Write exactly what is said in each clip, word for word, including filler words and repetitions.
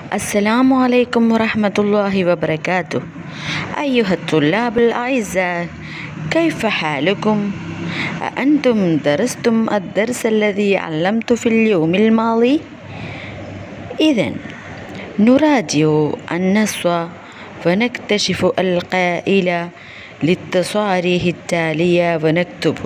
السلام عليكم ورحمة الله وبركاته. أيها الطلاب الأعزاء، كيف حالكم؟ أأنتم درستم الدرس الذي علمت في اليوم الماضي؟ إذن نراجع النص ونكتشف القائل للتصاريح التالية ونكتب.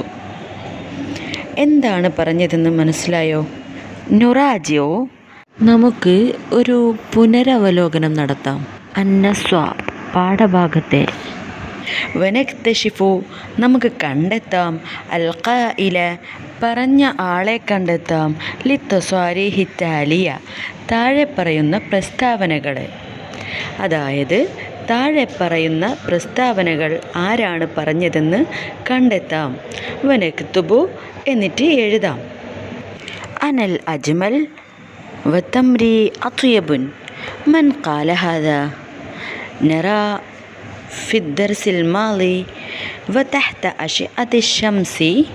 എന്താണ് പറഞ്ഞതെന്ന് മനസ്സിലായോ? നുറാജിയോ, നമുക്ക് ഒരു പുനരവലോകനം നടത്താം. അന്നസ്വ, പാഠഭാഗത്തെ. വനക്തഷിഫു, നമുക്ക് കണ്ടെത്താം. അൽഖായില, പറഞ്ഞ ആളെ കണ്ടെത്താം. ലിത്തസ്വാരിഹി താലിയ, താഴെ പറയുന്ന പ്രസ്താവനകളെ. അതായത് താഴെ പറയുന്ന പ്രസ്താവനകൾ ആരാണ് പറഞ്ഞതെന്ന് കണ്ടെത്താം. വനക്തുബു, എന്നിട്ട് എഴുതാം. അനൽ അജ്മൽ വതംരി അത്യബുൻ. മൻ ഖാല ഹാദാ? നറാ ഫി الدرس الماضي وتحت أشعة الشمس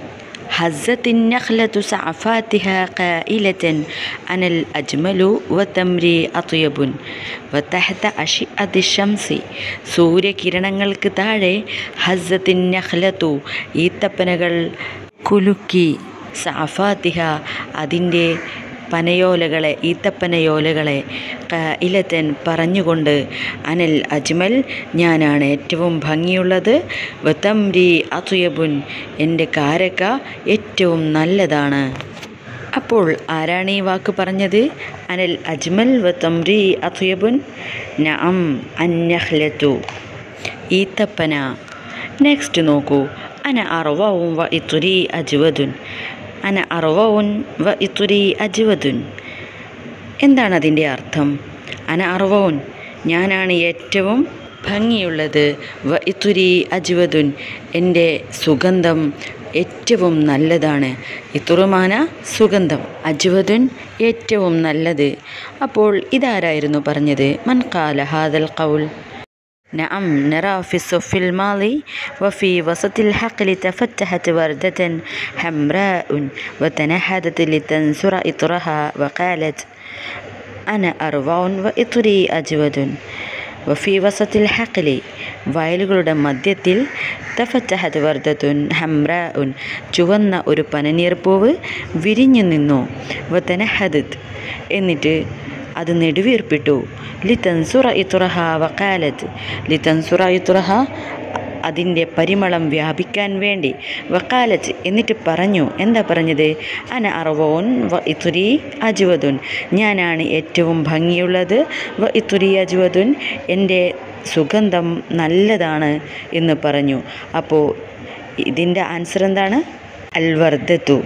هزت النخلة سعفاتها قائلة أنا الأجمل وتمري أطيب وتحت أشعة الشمس. സൂര്യകിരണങ്ങൾക്ക് താഴെ ഹസ്സത്തിൻ നഖ്ലത്തു, ഈത്തപ്പനകൾ കുലുക്കി, സഅഫാത്തിഹ, അതിൻ്റെ പനയോലകളെ, ഈത്തപ്പനയോലകളെ, ഖായിലത്തൻ, പറഞ്ഞുകൊണ്ട്, അനൽ അജ്മൽ, ഞാനാണ് ഏറ്റവും ഭംഗിയുള്ളത്, വതംരി അത്യബുൻ, എൻ്റെ കാരക്ക ഏറ്റവും നല്ലതാണ്. അപ്പോൾ ആരാണ് ഈ വാക്ക് പറഞ്ഞത്? അനൽ അജ്മൽ വതംരി അത്യബുൻ. നഅം, അന്നഖ്ലത്തു, ഈത്തപ്പന. നെക്സ്റ്റ് നോക്കൂ. അന അർവഉൻ വ ഇത്രി അജ്വദുൻ. അന അർവഉൻ വ ഇത്രി അജ്വദുൻ. എന്താണ് അതിൻ്റെ അർത്ഥം? അന അർവഉൻ, ഞാനാണ് ഏറ്റവും ഭംഗിയുള്ളത്. വ ഇത്രി അജ്വദുൻ, എൻ്റെ സുഗന്ധം ഏറ്റവും നല്ലതാണ്. ഇത്തുറുമാന സുഗന്ധം, അജ്വദുൻ ഏറ്റവും നല്ലത്. അപ്പോൾ ഇതാരായിരുന്നു പറഞ്ഞത്? മൻ ഖാല ഹാദൽ ഖൗൽ? نعم نرى في الصف الماضي وفي وسط الحقل تفتحت وردة حمراء وتنحدت لتنثر إطرها وقالت أنا أروع وإطري أجود. وفي وسط الحقل, വയലുകളുടെ മധ്യത്തിൽ, തഫത്തഹത് വർദത്തുൻ ഹംറാഉൻ, ചുവന്ന ഒരു പനനീർപ്പൂവ് വിരിഞ്ഞു നിന്നു. വതനഹദത്, എന്നിട്ട് അത് നെടുവീർപ്പിട്ടു. ലിതൻസുറ ഇത്തുറഹ വക്കാലത്ത്, ലിതൻസുറ ഇത്തുറഹ, അതിൻ്റെ പരിമളം വ്യാപിക്കാൻ വേണ്ടി. വക്കാലത്ത്, എന്നിട്ട് പറഞ്ഞു. എന്താ പറഞ്ഞത്? അന അർവോൻ വ ഇത്തുരി അജ്വദുൻ, ഞാനാണ് ഏറ്റവും ഭംഗിയുള്ളത്. വ ഇത്തുരി അജ്വദുൻ, എൻ്റെ സുഗന്ധം നല്ലതാണ് എന്ന് പറഞ്ഞു. അപ്പോൾ ഇതിൻ്റെ ആൻസർ എന്താണ്? അൽ വർദത്തു.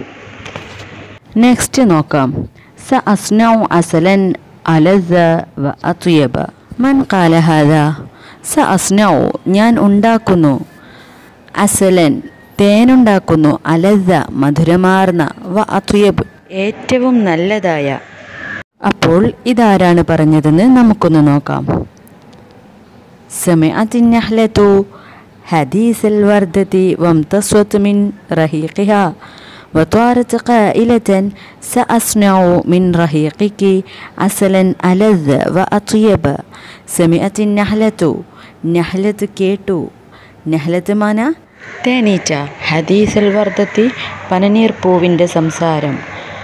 നെക്സ്റ്റ് നോക്കാം. സ അസ്നഉ അസലൻ അലസ വ അത്യബ. മൻ ഖാല ഹാദാ? സ അസ്നഉ, ഞാൻ ഉണ്ടാക്കുന്നു. അസലൻ, തേനുണ്ടാക്കുന്നു. അലസ, മധുരമാർന്ന. വ അത്യബ്, ഏറ്റവും നല്ലതായ. അപ്പോൾ ഇതാരാണ് പറഞ്ഞതെന്ന് നമുക്കൊന്ന് നോക്കാം. സമിഅത്തിൻ നഹ്ലതു ഹദീസൽ വർദതി വംതസ്വത് മിൻ റഹീഖിഹാ وطارت قائلة سأصنع من رهيقك عسلا ألذ وأطيب. سمعت النحلة, നഹ്ലത്ത് കേട്ടു. നഹ്ലത്ത് മാന തേനീച്ച. ഹദീസൽ വർദത്തി, പനനീർ പൂവിൻ്റെ സംസാരം.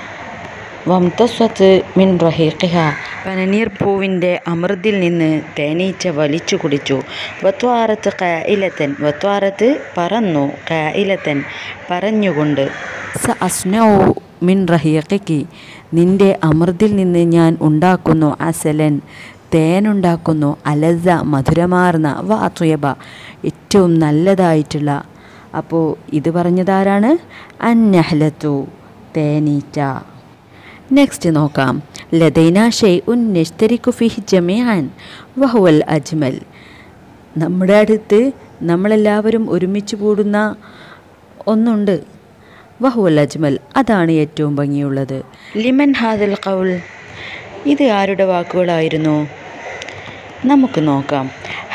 വംതസ്വത്ത് മിൻ റഹീഖിഹ, പനനീർ പൂവിൻ്റെ അമൃതിൽ നിന്ന് തേനീച്ച വലിച്ചു കുടിച്ചു. വത്വാറത്ത് ഖായിലത്തൻ, വത്വാറത്ത് പറന്നു, ഖായിലത്തൻ പറഞ്ഞുകൊണ്ട്. സ അസ്നഉ മിൻ റഹീഖിക്ക്, നിൻ്റെ അമൃതിൽ നിന്ന് ഞാൻ ഉണ്ടാക്കുന്നു. അസലൻ, തേനുണ്ടാക്കുന്നു. അലസ, മധുരമാർന്ന. വ അത്വബ, ഏറ്റവും നല്ലതായിട്ടുള്ള. അപ്പോൾ ഇത് പറഞ്ഞതാരാണ്? അന്നഹ്ലത്തു, തേനീച്ച. നെക്സ്റ്റ് നോക്കാം. ലദൈന ഷൈഉൻ നശ്തരികു ഫിഹി ജമീഅൻ വഹുവൽ അജ്മൽ. നമ്മുടെ അടുത്ത് നമ്മളെല്ലാവരും ഒരുമിച്ച് കൂടുന്ന ഒന്നുണ്ട്. വഹുവൽ അജ്മൽ, അതാണ് ഏറ്റവും ഭംഗിയുള്ളത്. ലിമൻ ഹാദൽ ഖൗൽ, ഇത് ആരുടെ വാക്കുകളായിരുന്നു? നമുക്ക് നോക്കാം.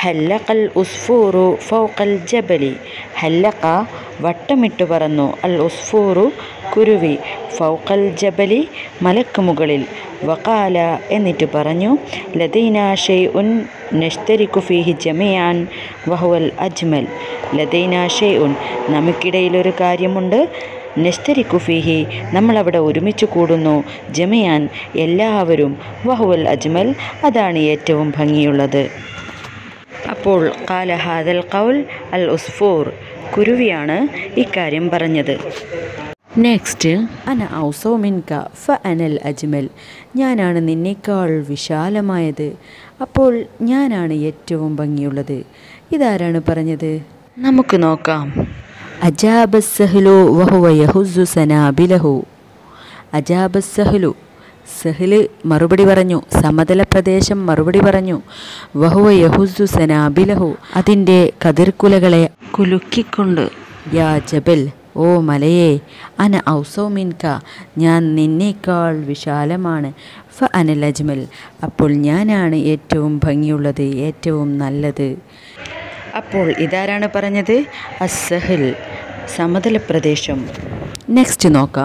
ഹല്ലഖൽ ഉസ്ഫൂറു ഫൗഖൽ ജബലി. ഹല്ലഖ വട്ടമിട്ടു പറന്നു, അൽ ഉസ്ഫൂറു കുരുവി, ഫൗഖൽ ജബലി മലക്ക് മുകളിൽ. വഖാല എന്നിട്ട് പറഞ്ഞു, ലദൈനാ ഷൈഉൻ നശ്തരിക്കു ഫീഹി ജമീഅൻ വഹുവൽ അജ്മൽ. ലദൈനാ ഷൈഉൻ നമുക്കിടയിലൊരു കാര്യമുണ്ട്, നശ്തരിക്കു ഫീഹി നമ്മളവിടെ ഒരുമിച്ച് കൂടുന്നു, ജമീഅൻ എല്ലാവരും, വഹുവൽ അജ്മൽ അതാണ് ഏറ്റവും ഭംഗിയുള്ളത്. അപ്പോൾ ഖാല ഹാദൽ ഖൗൽ അൽ ഉസ്ഫൂർ കുരുവിയാണ് ഇക്കാര്യം പറഞ്ഞത്. നെക്സ്റ്റ്, അന ഔസൗ മിൻക ഫ അനൽ അജ്മൽ. ഞാനാണ് നിന്നേക്കാൾ വിശാലമായത്, അപ്പോൾ ഞാനാണ് ഏറ്റവും ഭംഗിയുള്ളത്. ഇതാരാണ് പറഞ്ഞത്? നമുക്ക് നോക്കാം. അജാബസ്സഹ്ലു വഹുവ യഹുസ്സു സനാബിലഹു. അജാബസ്സഹ്ലു സഹ്ല് മറുപടി പറഞ്ഞു, സമതല പ്രദേശം മറുപടി പറഞ്ഞു. വഹുവ യഹുസ്സു സനാബിലഹു അതിൻ്റെ കതിർക്കുലകളെ കുലുക്കിക്കൊണ്ട്. യാ ജബൽ ഓ മലയെ, അന ഔസൗ മിൻക ഞാൻ നിന്നേക്കാൾ വിശാലമാണ്, ഫ അനൽ അജ്മൽ അപ്പോൾ ഞാനാണ് ഏറ്റവും ഭംഗിയുള്ളത്, ഏറ്റവും നല്ലത്. അപ്പോൾ ഇതാരാണ് പറഞ്ഞത്? അസ്സഹൽ സമതല പ്രദേശം. നെക്സ്റ്റ് നോക്കാം.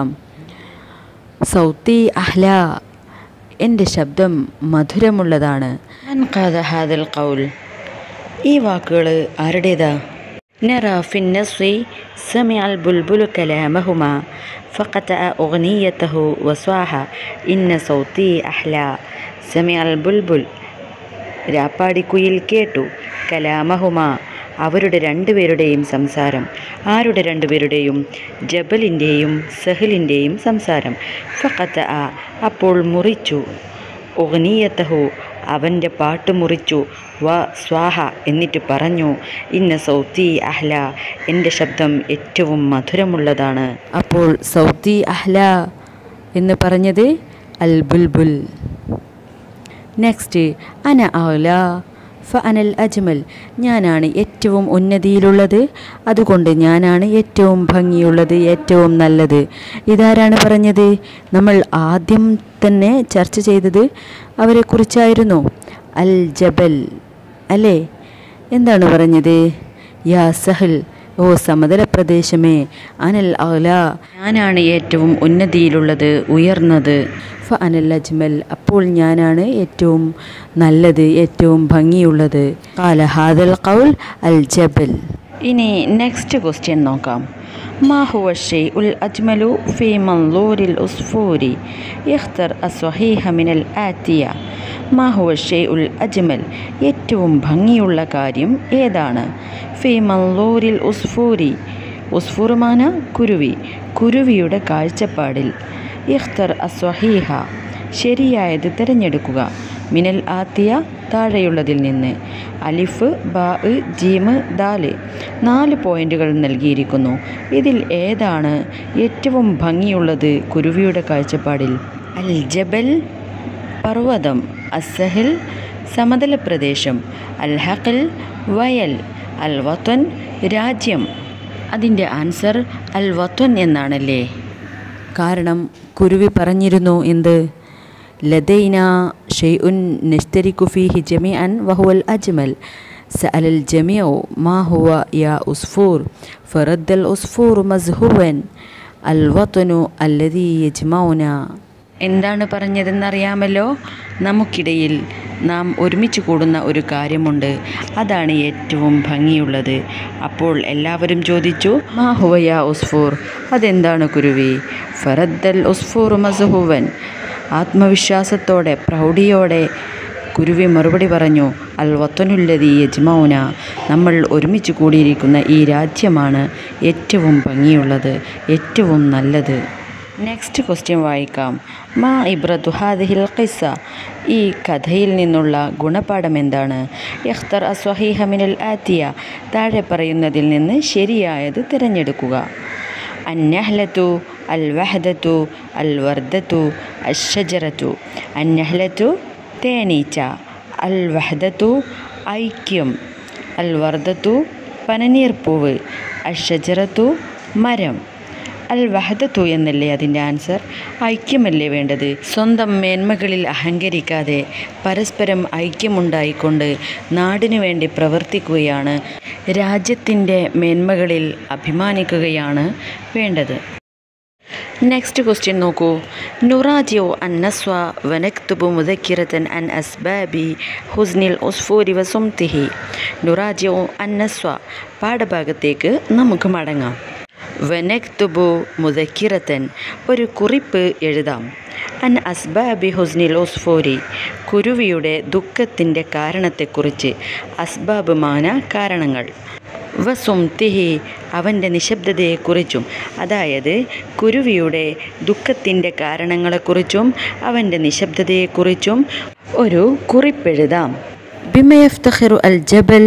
സൗത്തി അഹ്ല എൻ്റെ ശബ്ദം മധുരമുള്ളതാണ്. മൻ ഖാല ഹാദൽ ഖൗൽ ഈ വാക്കുകൾ ആരുടേതാ? നറാ ഫിൻ നസ്രി സമിഅൽ ബുൽബുൽ കലാമഹുമാ ഫഖതഅ ഉഗ്നിയതഹു വസ്വാഹ ഇന്ന സൗത്തി അഹ്ല. സമിഅൽ ബുൽബുൽ രാപ്പാടിക്കുയിൽ കേട്ടു, കലാമഹുമാ അവരുടെ രണ്ടുപേരുടെയും സംസാരം. ആരുടെ രണ്ടുപേരുടെയും? ജബലിൻ്റെയും സഹലിൻ്റെയും സംസാരം. ഫഖതഅ അപ്പോൾ മുറിച്ചു, ഉഗ്നിയതഹു അവൻ്റെ പാട്ട് മുറിച്ചു, വ സ്വാഹ എന്നിട്ട് പറഞ്ഞു, ഇന്ന സൗത്തി അഹ്ല എൻ്റെ ശബ്ദം ഏറ്റവും മധുരമുള്ളതാണ്. അപ്പോൾ സൗത്തി അഹ്ല എന്ന് പറഞ്ഞത് അൽ ബുൽബുൽ. നെക്സ്റ്റ്, അന ഔല ഫ അനൽ അജ്മൽ ഞാനാണ് ഏറ്റവും ഉന്നതിയിലുള്ളത്, അതുകൊണ്ട് ഞാനാണ് ഏറ്റവും ഭംഗിയുള്ളത്, ഏറ്റവും നല്ലത്. ഇതാരാണ് പറഞ്ഞത്? നമ്മൾ ആദ്യം തന്നെ ചർച്ച ചെയ്തത് അവരെക്കുറിച്ചായിരുന്നു, അൽ ജബൽ അല്ലേ? എന്താണ് പറഞ്ഞത്? യാ സഹൽ ഓ സമതല പ്രദേശമേ, അനൽ ഔല ഞാനാണ് ഏറ്റവും ഉന്നതിയിലുള്ളത്, ഉയർന്നത്. ഫ അനൽ അജ്മൽ അപ്പോൾ ഞാനാണ് ഏറ്റവും നല്ലത്, ഏറ്റവും ഭംഗിയുള്ളത്. ഖാല ഹാദൽ ഖൗൽ അൽ ജബൽ. ഇനി നെക്സ്റ്റ് ക്വസ്റ്റ്യൻ നോക്കാം. മാ ഹുവ ഷൈഉൽ അജ്മലു ഫീ മൻളൂരിൽ ഉസ്ഫൂരി ഇഖ്തർ അസ്വഹീഹ മിനൽ ആതിയ. മാ ഹുവ ഷൈഉൽ അജ്മൽ ഏറ്റവും ഭംഗിയുള്ള കാര്യം ഏതാണ്? ഫീ മൻളൂരിൽ ഉസ്ഫൂരി ഉസ്ഫൂർ മാന കുരുവി, കുരുവിയുടെ കാഴ്ചപ്പാടിൽ. ഇഖ്തർ അസ്വഹീഹ ശരിയായത് തിരഞ്ഞെടുക്കുക, മിനൽ ആത്തിയ താഴെയുള്ളതിൽ നിന്ന്. അലിഫ് ബാ ജീമ് ദാല് നാല് പോയിന്റുകൾ നൽകിയിരിക്കുന്നു. ഇതിൽ ഏതാണ് ഏറ്റവും ഭംഗിയുള്ളത് കുരുവിയുടെ കാഴ്ചപ്പാടിൽ? അൽ ജബൽ പർവ്വതം, അസ്സഹൽ സമതല പ്രദേശം, അൽ ഹഖൽ വയൽ, അൽ വത്വൻ രാജ്യം. അതിൻ്റെ ആൻസർ അൽ വത്വൻ എന്നാണല്ലേ? കാരണം കുരുവി പറഞ്ഞിരുന്നു എന്ത്? ലദൈന ഷൈഉൻ നശ്തരിക്കു ഫീഹി ജമീഅൻ വഹുവൽ അജ്മൽ. സഅലൽ ജമീഉ മാ ഹുവ യാ ഉസ്ഫൂർ ഫറദ്ദൽ ഉസ്ഫൂർ മസ്ഹുവൻ അൽ വത്വനു അല്ലദീ യജ്മഉന. എന്താണ് പറഞ്ഞതെന്നറിയാമല്ലോ? നമുക്കിടയിൽ നാം ഒരുമിച്ച് കൂടുന്ന ഒരു കാര്യമുണ്ട്, അതാണ് ഏറ്റവും ഭംഗിയുള്ളത്. അപ്പോൾ എല്ലാവരും ചോദിച്ചു, മാ ഹുവ യാ ഉസ്ഫൂർ അതെന്താണ് കുരുവി? ഫറദ്ദൽ ഉസ്ഫൂർ മസ്ഹുവൻ ആത്മവിശ്വാസത്തോടെ പ്രൗഢിയോടെ കുരുവി മറുപടി പറഞ്ഞു, അൽ വത്വനുല്ലദീ യജ്മഉന നമ്മൾ ഒരുമിച്ച് കൂടിയിരിക്കുന്ന ഈ രാജ്യമാണ് ഏറ്റവും ഭംഗിയുള്ളത്, ഏറ്റവും നല്ലത്. നെക്സ്റ്റ് ക്വസ്റ്റ്യൻ വായിക്കാം. മാ ഇബ്രതു ഹാദിഹിൽ ഖിസ്സ ഈ കഥയിൽ നിന്നുള്ള ഗുണപാഠം എന്താണ്? ഇഖ്തർ അസ്വഹീഹ മിനൽ ആതിയ താഴെ പറയുന്നതിൽ നിന്ന് ശരിയായത് തിരഞ്ഞെടുക്കുക. അന്നഹ്ലത്തു അൽ വഹദത്തു അൽ വർദത്തു അഷ്ഷജറത്തു. അന്നഹ്ലത്തു തേനീച്ച, അൽ വഹദത്തു ഐക്യം, അൽ വർദത്തു പനനീർപ്പൂവ്, അഷ്ഷജറത്തു മരം. അൽ വഹദത്തു എന്നല്ലേ അതിൻ്റെ ആൻസർ? ഐക്യമല്ലേ വേണ്ടത്? സ്വന്തം മേന്മകളിൽ അഹങ്കരിക്കാതെ പരസ്പരം ഐക്യമുണ്ടായിക്കൊണ്ട് നാടിനു വേണ്ടി പ്രവർത്തിക്കുകയാണ്, രാജ്യത്തിൻ്റെ മേന്മകളിൽ അഭിമാനിക്കുകയാണ് വേണ്ടത്. നെക്സ്റ്റ് ക്വസ്റ്റ്യൻ നോക്കൂ. നുറാജിഉ അന്നസ്വ വനക്തുബു മുദക്കിറതൻ അൻ അസ്ബാബി ഹുസ്നിൽ ഉസ്ഫൂരി വസുംതിഹി. നുറാജിഉ അന്നസ്വ പാഠഭാഗത്തേക്ക് നമുക്ക് മടങ്ങാം. വനക്തുബു മുദക്കിറതൻ ഒരു കുറിപ്പ് എഴുതാം. അൻ അസ്ബാബി ഹുസ്നിൽ ഉസ്ഫൂരി കുരുവിയുടെ ദുഃഖത്തിൻ്റെ കാരണത്തെക്കുറിച്ച്. അസ്ബാബ് മാന കാരണങ്ങൾ. വസുംതിഹി അവൻ്റെ നിശബ്ദതയെക്കുറിച്ചും. അതായത് കുരുവിയുടെ ദുഃഖത്തിൻ്റെ കാരണങ്ങളെക്കുറിച്ചും അവൻ്റെ നിശബ്ദതയെക്കുറിച്ചും ഒരു കുറിപ്പെഴുതാം. ബിമ യഫ്തഖിറു അൽ ജബൽ.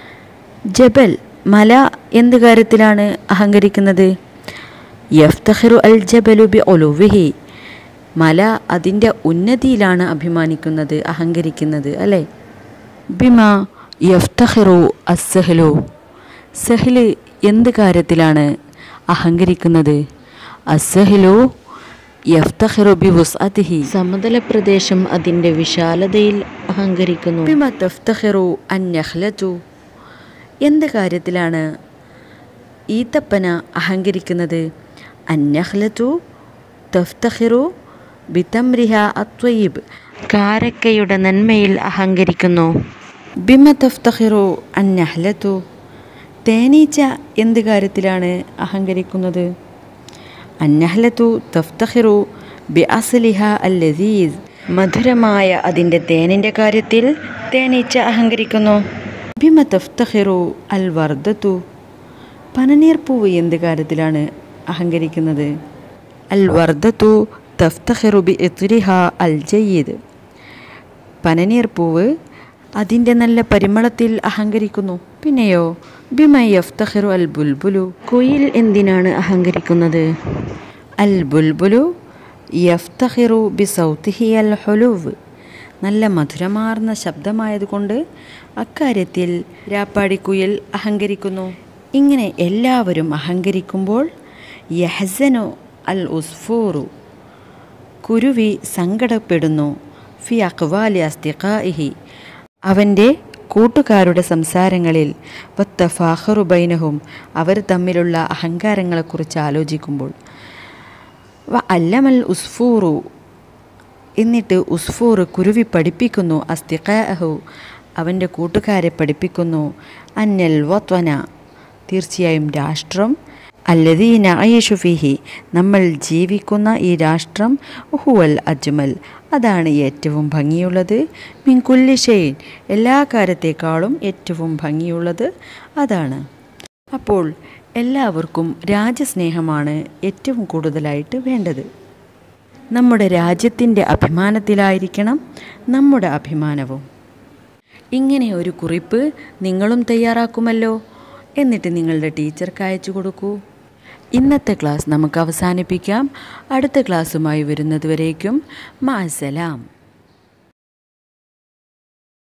ജബൽ മല എന്ത് കാര്യത്തിലാണ് അഹങ്കരിക്കുന്നത്? യഫ്തഖിറു അൽ ജബലു ബി ഉലുവിഹി മല അതിൻ്റെ ഉന്നതിയിലാണ് അഭിമാനിക്കുന്നത്, അഹങ്കരിക്കുന്നത് അല്ലേ? ബിമ യഫ്തഖിറു അസ്സഹ്ലു സഹ്ല് എന്ത് കാര്യത്തിലാണ് അഹങ്കരിക്കുന്നത്? അസ്സഹ്ലു യഫ്തഖിറു ബി വുസ്അതിഹി സമതല പ്രദേശം അതിൻ്റെ വിശാലതയിൽ അഹങ്കരിക്കുന്നു. ബിമ തഫ്തഖിറു അന്നഖ്ലതു എന്ത് കാര്യത്തിലാണ് ഈത്തപ്പന അഹങ്കരിക്കുന്നത്? അന്നഖ്ലതു തഫ്തഖിറു ബിതംരിഹ അത്വയ്യിബ് കാരക്കയുടെ നന്മയിൽ അഹങ്കരിക്കുന്നു. ബിമ തഫ്തഖിറു അന്നഹ്ലതു തേനീച്ച എന്ത് കാര്യത്തിലാണ് അഹങ്കരിക്കുന്നത്? അന്നഹ്ലതു തഫ്തഖിറു ബി അസ്ലിഹ അൽ ലദീസ് മധുരമായ അതിൻ്റെ തേനിൻ്റെ കാര്യത്തിൽ തേനീച്ച അഹങ്കരിക്കുന്നു. ബിമ തഫ്തഖിറു അൽ വർദതു പനനീർപ്പൂവ് എന്ത് കാര്യത്തിലാണ് അഹങ്കരിക്കുന്നത്? അൽ വർദതു തഫ്തഖിറു ബി ഇത്രിഹ അൽ ജയ്യിദ് പനനീർപ്പൂവ് അതിൻ്റെ നല്ല പരിമളത്തിൽ അഹങ്കരിക്കുന്നു. പിന്നെയോ ബിമ യഫ്തഖിറു അൽ ബുൽബുലു കുയിൽ എന്തിനാണ് അഹങ്കരിക്കുന്നത്? അൽ ബുൽബുലു യഫ്തഖിറു ബി സൗതിഹി അൽ ഹുലൂവ് നല്ല മധുരമാർന്ന ശബ്ദമായതുകൊണ്ട് അക്കാര്യത്തിൽ രാപ്പാടിക്കുയിൽ അഹങ്കരിക്കുന്നു. ഇങ്ങനെ എല്ലാവരും അഹങ്കരിക്കുമ്പോൾ യഹ്സനു അൽ ഉസ്ഫൂറു കുരുവി സങ്കടപ്പെടുന്നു. ഫി അഖ്വാലി അസ്തിഖാഇഹി അവൻ്റെ കൂട്ടുകാരുടെ സംസാരങ്ങളിൽ. വത്തഫാഖറു ബൈനഹും അവർ തമ്മിലുള്ള അഹങ്കാരങ്ങളെക്കുറിച്ച് ആലോചിക്കുമ്പോൾ. വ അല്ലമൽ ഉസ്ഫൂറു എന്നിട്ട് ഉസ്ഫൂർ കുരുവി പഠിപ്പിക്കുന്നു. അസ്തിഖാഅഹു അവൻ്റെ കൂട്ടുകാരെ പഠിപ്പിക്കുന്നു. അന്നൽ വത്വന തീർച്ചയായും രാഷ്ട്രം. അല്ലദീ നഅീശു ഫീഹി നമ്മൾ ജീവിക്കുന്ന ഈ രാഷ്ട്രം. ഹുവൽ അജ്മൽ അതാണ് ഏറ്റവും ഭംഗിയുള്ളത്. മിൻ കുല്ലി ഷൈഇൻ എല്ലാ കാര്യത്തേക്കാളും ഏറ്റവും ഭംഗിയുള്ളത് അതാണ്. അപ്പോൾ എല്ലാവർക്കും രാജ്യസ്നേഹമാണ് ഏറ്റവും കൂടുതലായിട്ട് വേണ്ടത്. നമ്മുടെ രാജ്യത്തിൻ്റെ അഭിമാനത്തിലായിരിക്കണം നമ്മുടെ അഭിമാനവും. ഇങ്ങനെ ഒരു കുറിപ്പ് നിങ്ങളും തയ്യാറാക്കുമല്ലോ. എന്നിട്ട് നിങ്ങളുടെ ടീച്ചർക്ക് അയച്ചു കൊടുക്കൂ. ഇന്നത്തെ ക്ലാസ് നമുക്ക് അവസാനിപ്പിക്കാം. അടുത്ത ക്ലാസ്സുമായി വരുന്നതുവരേക്കും മഅസ്സലാം.